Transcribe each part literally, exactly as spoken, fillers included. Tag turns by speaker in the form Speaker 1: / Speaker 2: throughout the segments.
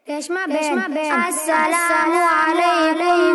Speaker 1: ریشما بہن السلام علیکم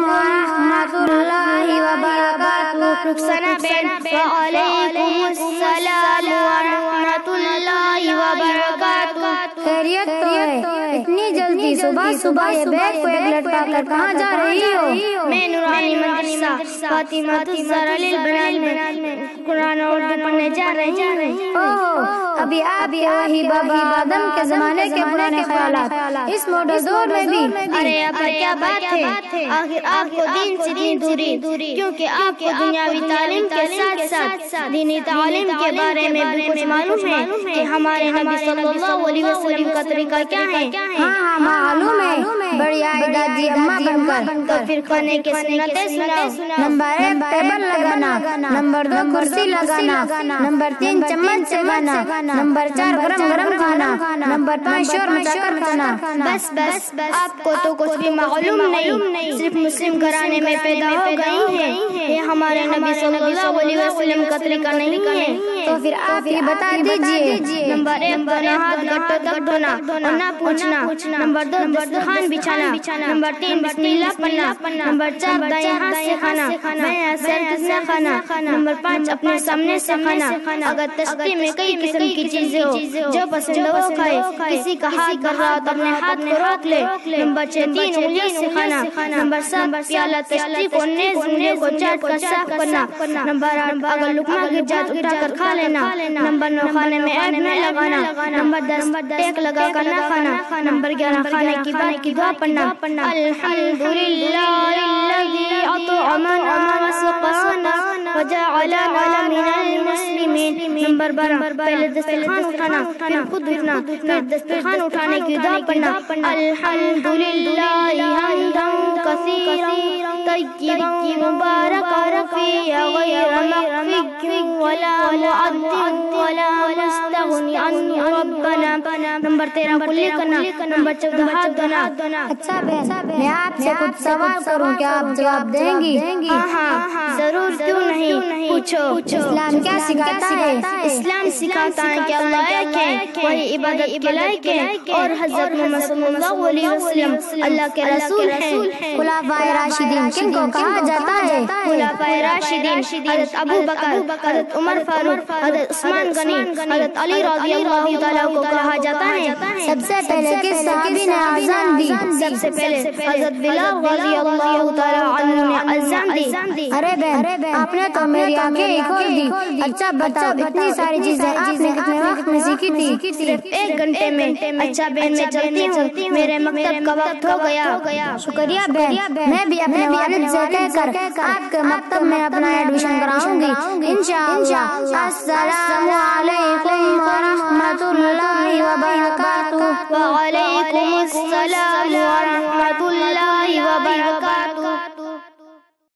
Speaker 1: ورحمۃ اللہ وبرکاتہ۔ رخسانہ بہن وعلیکم السلام ورحمۃ اللہ وبرکاتہ۔
Speaker 2: خیریت تو ہے؟ اتنی جلدی صبح صبح یہ بیگ کو ایک لٹکا کر کہاں جا رہی ہو؟
Speaker 1: میں نورانی مدرسہ فاطمہ الزہرا للبنات میں قرآن اور اردو پڑھنے جا رہی ہوں۔
Speaker 2: اوہ، ابھی آپ وہی بابا آدم کے زمانے کے پرانے خیالات اس ماڈرن دور میں بھی؟
Speaker 1: ارے آپ کیا بات ہے، آخر آپ کو دین سے اتنی دوری، کیونکہ آپ کو دنیاوی تعلیم کے ساتھ ساتھ دینی تعلیم کے بارے میں بھی کچھ معلوم ہے کہ ہمارے نبی صلی اللہ علیہ وسلم کا طریقہ کیا ہے؟
Speaker 2: ہاں ہاں معلوم ہے، بڑی آئی دادی اماں بن کر۔
Speaker 1: تو پھر کھانے کے سنتیں سناؤ۔
Speaker 2: نمبر ایک ٹیبل لگانا، نمبر دو کرسی لگانا، نمبر تین چمچ چبانا، نمبر چار گرم گرم کھانا، نمبر پانچ شور مچا کر کھانا۔
Speaker 1: بس بس آپ کو تو کچھ بھی معلوم نہیں، صرف مسلم گھرانے میں پیدا ہو گئی ہے، یہ ہمارے نبی صلی اللہ علیہ وسلم کا طریقہ نہیں ہے۔
Speaker 2: تو پھر آپ ہی بتا دیجئے۔
Speaker 1: نمبر ایک دونوں ہاتھ گٹوں تک دھونا اور نہ پوچھنا، نمبر دو دسترخوان بچھانا، نمبر تین بسم اللہ پڑھنا، نمبر چار دائیں ہاتھ سے کھانا، بائیں ہاتھ سے کھانا، نمبر پانچ اپنے سامنے سے کھانا، اگر تشتے میں کئی قسم کی چیزیں ہو جو پسند ہو وہ کھائے، کسی کا ہاتھ بھر رہا تو اپنے ہاتھ کو روک لے، نمبر چھ تین انگلیوں سے کھانا، نمبر سات پیالہ تشتی کو نیز انگلیوں کو چاٹ کر صاف کرنا، نمبر آٹھ اگر لقمہ گر جائے تو اٹھا کر کھا لینا، نمبر نو کھانے میں عیب نہ لگانا، نمبر دس ٹیک لگا کر نہ کھانا، نمبر گیارہ کھانے کی بعد کی دعا پڑھنا، الحمدللہ الذی اطعمنا وسقانا وجعلنا من المسلمین۔ نمبر بارہ پہلے دسترخوان اٹھانا پھر خود اٹھنا، پھر دسترخوان اٹھانے کی دعا پڑھنا، الحمدللہ حمدا کثیرا طیبا مبارکا فیہ غیر مغفی ولا معد ولا مستغنی عن ربنا۔ نمبر تیرہ کلی کرنا، نمبر چودہ ہاتھ دھونا۔
Speaker 2: اچھا بہن، میں آپ سے کچھ سوال کروں، کیا آپ جواب دیں گی؟
Speaker 1: ہاں ہاں ضرور، کیوں نہیں، پوچھو۔
Speaker 2: اسلام کیا سکھاتا ہے؟
Speaker 1: اسلام سکھاتا ہے کہ اللہ ایک ہے، وہی عبادت کے لائق ہے، اور حضرت محمد صلی اللہ علیہ وسلم اللہ کے رسول ہیں۔
Speaker 2: خلفائے راشدین کن کو کہا جاتا ہے؟
Speaker 1: خلفائے راشدین حضرت ابو بکر، حضرت عمر فاروق، حضرت عثمان غنی، حضرت علی رضی اللہ تعالیٰ کو کہا جاتا ہے۔
Speaker 2: سب سے پہلے کس صحابی نے اذان دی؟
Speaker 1: سب سے پہلے حضرت بلال رضی اللہ تعالیٰ عنہ نے اذان دی۔
Speaker 2: ارے بہن، آپ نے تو میری آنکھیں ہی کھول دی۔ اچھا بتاؤ، اتنی ساری چیزیں آپ نے کتنے وقت میں سیکھی تھی؟
Speaker 1: صرف ایک گھنٹے میں۔ اچھا بہن میں چلتی ہوں، میرے مکتب کا وقت ہو گیا۔
Speaker 2: شکریہ بہن، میں بھی اپنے والد سے کہہ کر آپ کے مکتب میں اپنا ایڈمیشن کراؤں گی انشاءاللہ۔ السلام علیکم ورحمۃ اللہ وبرکاتہ۔
Speaker 1: وعلیکم السلام ورحمۃ اللہ